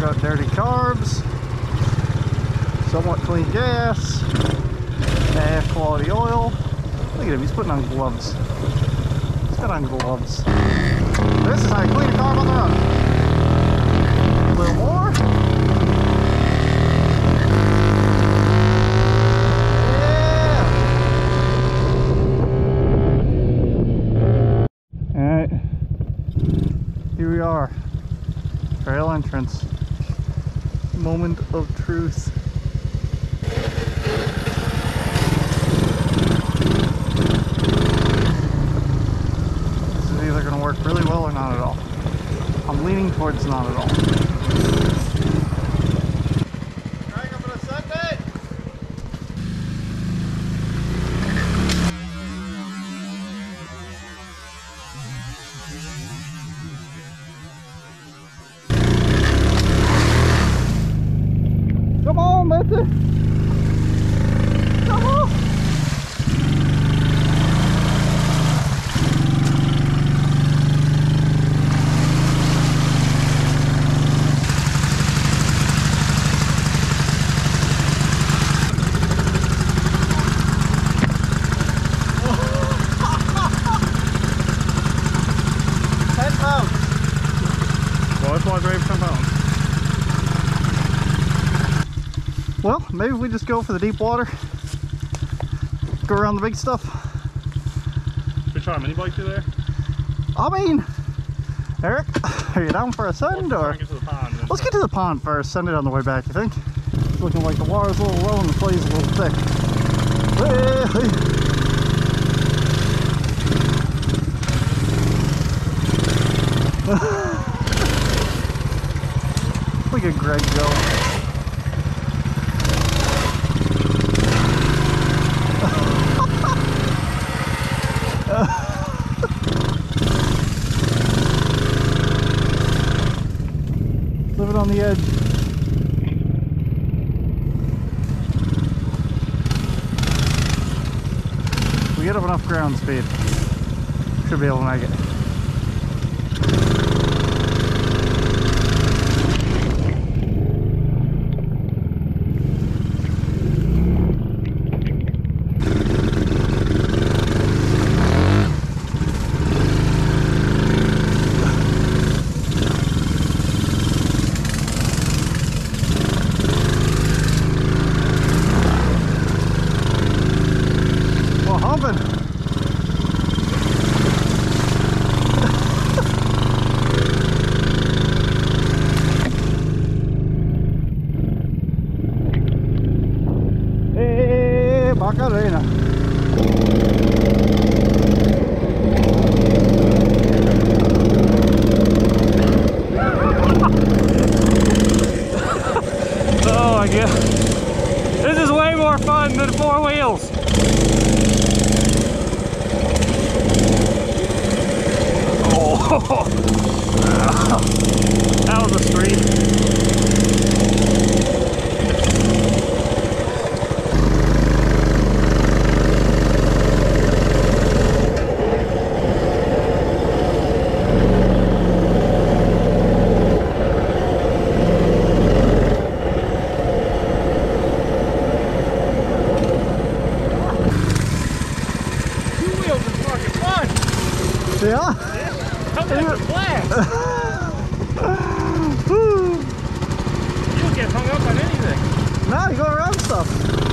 got dirty carbs, somewhat clean gas, quality oil. Look at him, he's putting on gloves. He's got on gloves. This is how you clean a carb on the road. A little more. Yeah. Alright. Here we are. Trail entrance. Moment of truth. This is either going to work really well or not at all. I'm leaning towards not at all. Drag up on a Sunday. Come on, Betsy. Come on. Well, maybe we just go for the deep water, go around the big stuff. Should we try a mini bike through there? I mean, Eric, are you down for a send or? Get to the pond, Let's get to the pond first, send it on the way back, you think? It's looking like the water's a little low and the clay's a little thick. Hey, hey. Look at Greg go. Living on the edge. We get up enough ground speed, should be able to make it. Macarena. Oh my god. This is way more fun than four wheels. Oh. That was a street. Yeah? How did it blast? You don't get hung up on anything. No, you go around stuff.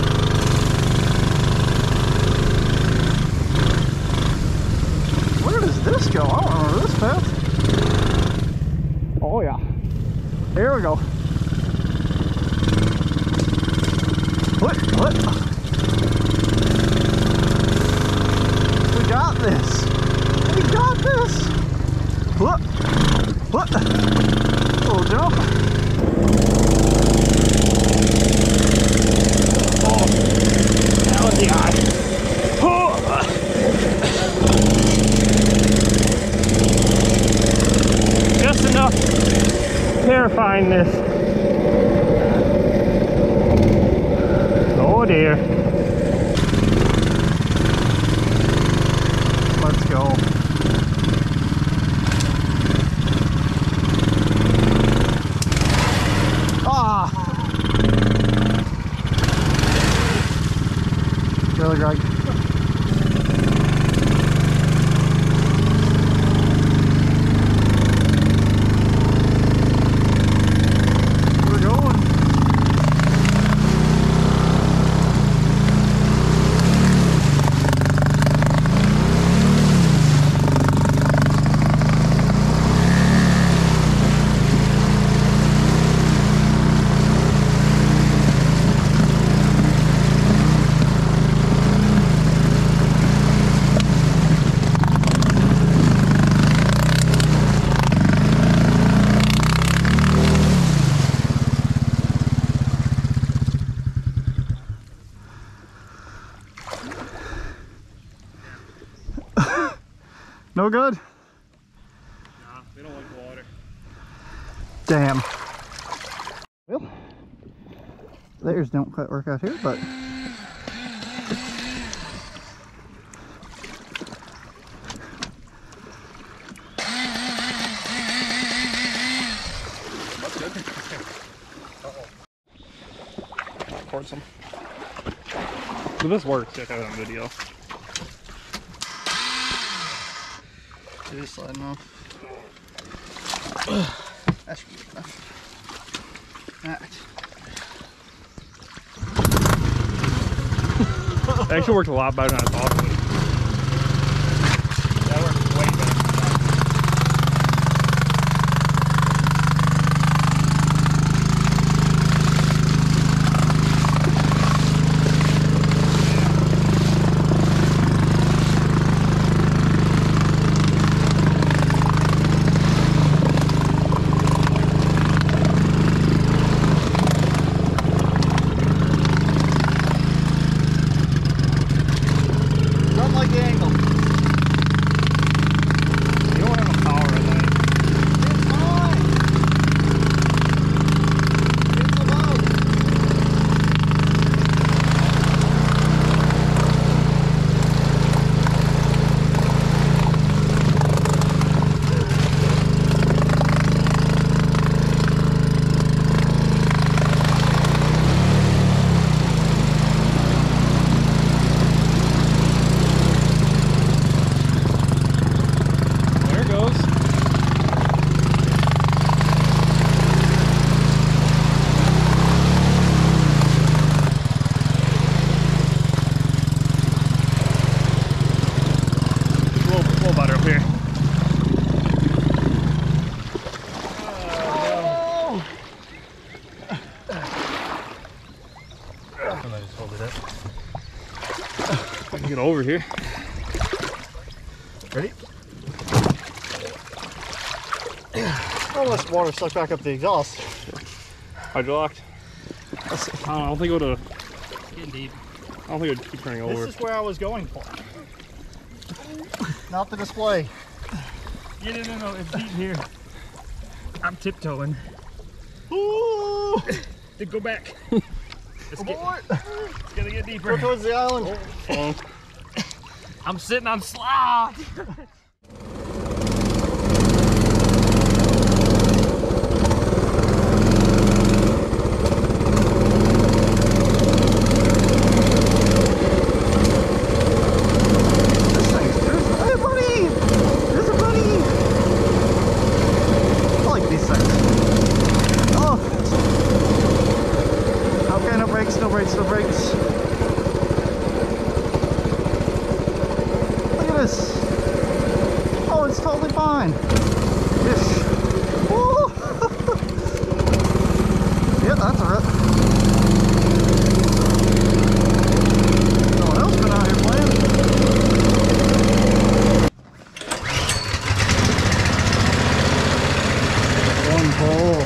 Where does this go? I don't remember this path. Oh yeah. Here we go. What? We got this. We got this! What? Little jump. Oh, that was the eye. Oh. Just enough terrifyingness. Oh dear. Let's go. No good? Nah, they don't like the water. Damn. Well, theirs don't quite work out here, but that's good. Record some. So this works, check out on video. it is sliding off. That should be enough. Alright. It actually worked a lot better than I thought it would. That worked way better. Don't like the angle. You don't have a power in that. It's fine. It's about. There it goes. A little better up here. Oh! I'm gonna just hold it up. I can get over here. Ready? All this water sucked back up the exhaust. Hydrolocked. I don't think it would have. Getting deep. I don't think it would keep turning over. This is where I was going for. Not the display. Yeah, no, it's deep here. I'm tiptoeing. Ooh! Then go back. It's Abort! gonna get deeper. Go towards the island. Oh. I'm sitting on slot. This thing's good. Hey, buddy! There's a buddy! I like these things. Oh! Okay, no brakes, no brakes, no brakes. Look at this. Oh, it's totally fine. Ish. Woo! Yeah, that's a rip. No one else been out here playing. One bowl.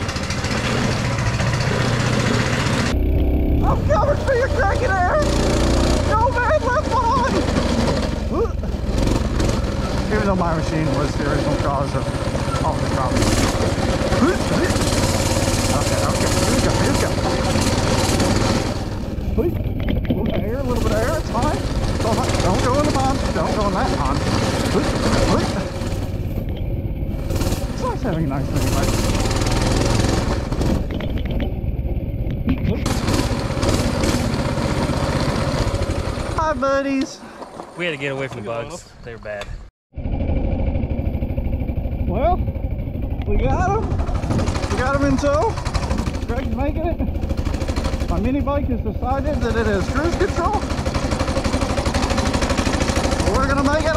I'm coming for you, cranking air! No man left behind! Even though my machine was the original cause of all the problems. Okay, here we go. A little bit of air, it's fine. Don't go in the pond. Don't go in that pond. It's nice having a nice thing like Hi, buddies. We had to get away from the bugs. They were bad. Well, we got him. We got him in tow. Greg's making it. My mini bike has decided that it is cruise control. We're gonna make it.